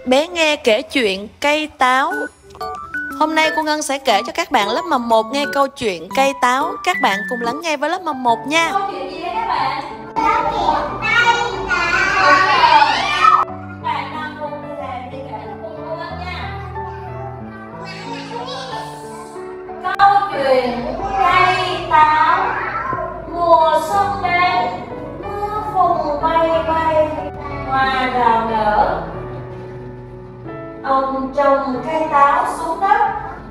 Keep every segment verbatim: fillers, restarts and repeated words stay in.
Bé nghe kể chuyện cây táo. Hôm nay cô Ngân sẽ kể cho các bạn lớp mầm một nghe câu chuyện cây táo. Các bạn cùng lắng nghe với lớp mầm một nha. Câu chuyện gì đấy các bạn? Câu chuyện cây táo. Bạn đang cùng đi làm đi kể cho cô Ngân nha. Câu chuyện cây táo. Mùa xuân đến, mưa phùn bay bay, hoa đào nở. Ông trồng cây táo xuống đất,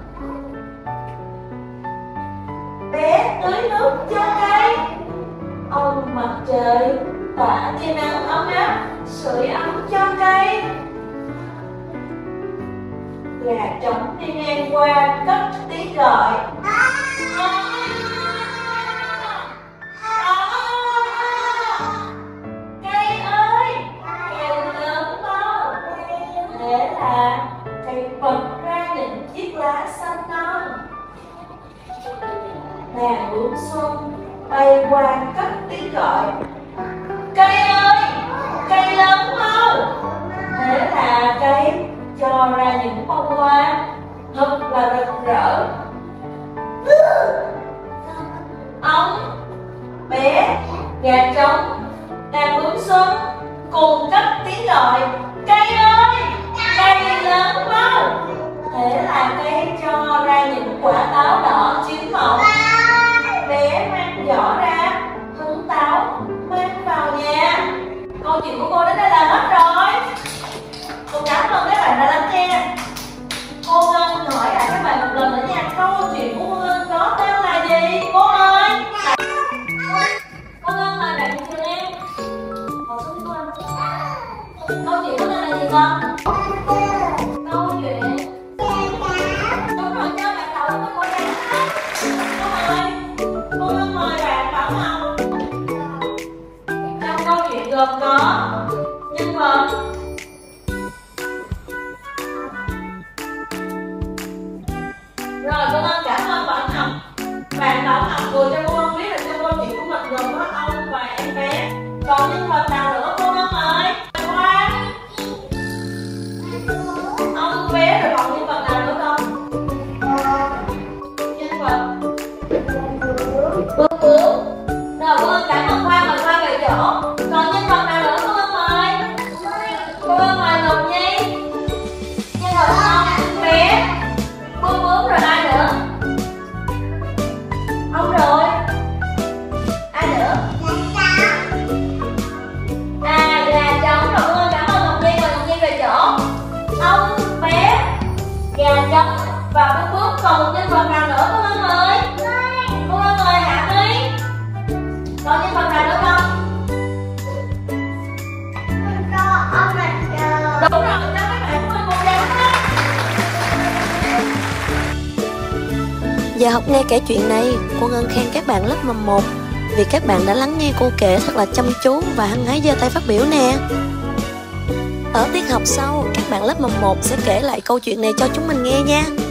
bé tưới nước cho cây. Ông mặt trời tỏa tia nắng ấm áp, sưởi ấm cho cây. Gà trống đi ngang qua cất tiếng gọi. Cây ơi, kêu lớn to. Thế là cây bật ra những chiếc lá xanh non. Nàng bướm xuân bay qua cất tiếng gọi. Cây ơi, cây lớn mau. Thế là cây cho ra những bông hoa thật là rực rỡ. Ông, bé, gà trống, nàng bướm xuân cùng cất tiếng gọi. Cây ơi, cây lớn mau. Thế là cây cho ra những quả táo đỏ chín mọng. Bé mang giỏ ra hứng táo mang vào nhà. Câu chuyện của cô đến đây là hết rồi. Cô cảm ơn các bạn đã lắng nghe. Cô Ngân hỏi lại các bạn một lần nữa nha. Câu chuyện của cô Ngân có tên là gì? Cô ơi, cô Ngân mời bạn cùng em ngồi xuống cô Ngân. Câu chuyện có tên là gì con? Câu chuyện đúng rồi, cho bạn đọc với cô Ngân. Cô ơi, cô Ngân mời bạn Bảo Ngọc. Trong câu chuyện gồm có nhân vật rồi. Cô Ngân cảm ơn Bảo Ngọc. Bạn Bảo Ngọc vừa cho cô Ngân biết là trong câu chuyện của mình gồm có ông và em bé. Còn nhân vật nào nữa cô Ngân ơi? Khoan, ông bé rồi còn nhân vật nào nữa không? Nhân vật bướm bướm. Rồi cô Ngân cảm ơn Khoan, mời Khoan về chỗ. Còn nhân vật nào nữa cô Ngân mời? Cô Ngân mời Ngọc Nhi. Nhân vật ông bé bướm bướm rồi ai nữa? Ông rồi ai nữa? À, gà trống. Rồi cô Ngân cảm ơn Ngọc Nhi, mời Ngọc Nhi về chỗ. Ông bé, gà trống và bướm bướm. Còn một nhân vật nào nữa cô Ngân mời? Cô Ngân mời Hạ My. Còn nhân vật nào nữa không? Đúng rồi, cho các bạn của mình một tràng đó. Giờ học nghe kể chuyện này, cô Ngân khen các bạn lớp mầm một vì các bạn đã lắng nghe cô kể thật là chăm chú và hăng hái giơ tay phát biểu nè. Ở tiết học sau, các bạn lớp mầm một sẽ kể lại câu chuyện này cho chúng mình nghe nha.